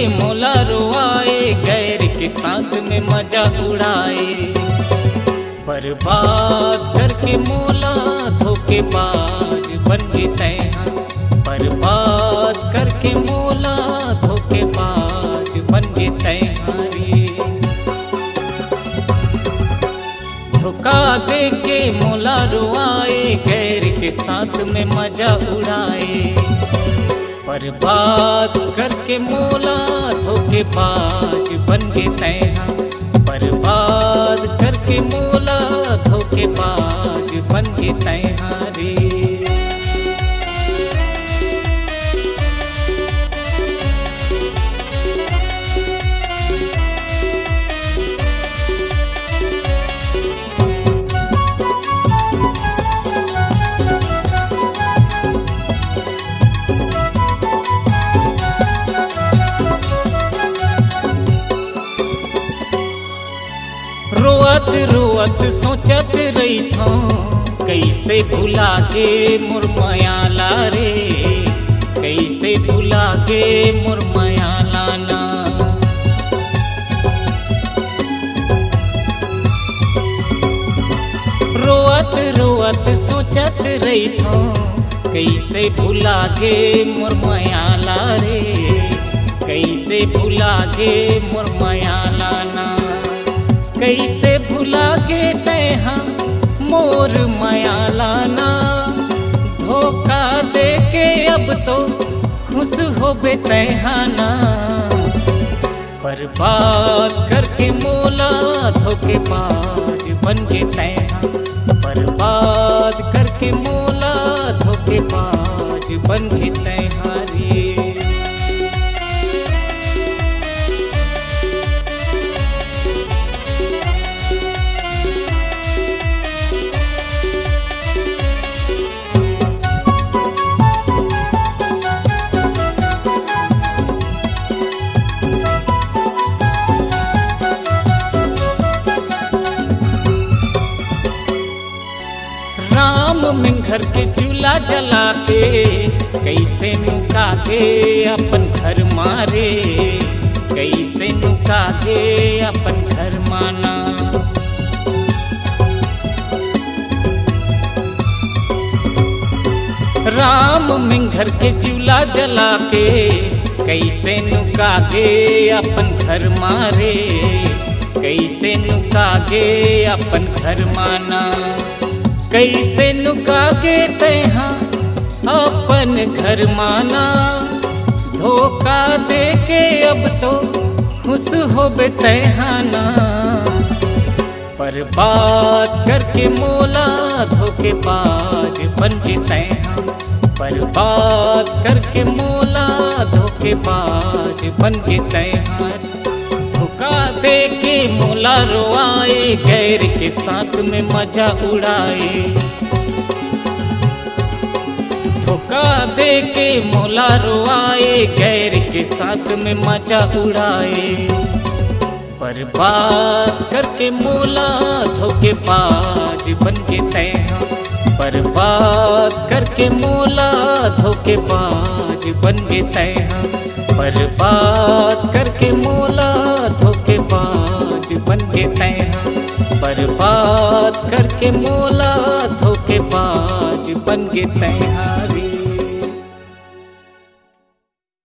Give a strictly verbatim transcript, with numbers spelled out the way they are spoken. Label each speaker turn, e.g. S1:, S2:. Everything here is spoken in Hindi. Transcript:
S1: मोला रोआए, गैर के साथ में मजा उड़ाए। बर्बाद करके मोला धोखेबाज बन के तैहा, बर्बाद करके मोला धोखेबाज बन के तैहा रे। धोखा दे के मोला रोआए, गैर के साथ में मजा उड़ाए। बर्बाद करके मोला धोखेबाज बन के तैहा, बर्बाद करके मोला धोखेबाज बन के तैहा रे। रोअत रोअत सोचत रही थो, कैसे भुला के मोर मायाला रे, कैसे भुला के मोर मायाला ना। रोअत रोअत सोचत रही थो, कैसे भुला के मोर मायाला रे, कैसे भुला के मोर मायाला ना। कैसे भुला के तैहा मोर मायाला ना, धोखा दे के अब तो खुश होबे तैहा ना। बर्बाद करके मोला धोखेबाज बन के तैहा, बर्बाद करके मोला धोखेबाज बन के तैहा रे। राम में घर के चूल्हा जला के, कैसे नुका के अपन घर मारे, कैसे नुका के अपन घर माना। राम में घर के चूल्हा जला के, कैसे नुका के अपन घर मारे, कैसे नुका के अपन घर माना। कैसे नुका के तैहा अपन घर माना, धोखा दे के अब तो खुश होबे तैहा ना। बर्बाद करके मोला धोखेबाज बन के तैहा, बर्बाद करके मोला धोखेबाज बन के तैहा। धोखा दे के मोला रोआए, गैर के साथ में मजा उड़ाए। धोखा दे के मोला रोआए, गैर के साथ में मजा उड़ाए। बर्बाद करके मोला धोखेबाज बन के तैहा, बर्बाद करके मोला धोखेबाज बन के तैहा, बर्बाद करके मोला धोखेबाज बन के तैहा, बर्बाद करके मोला धोखेबाज बन के तैहा।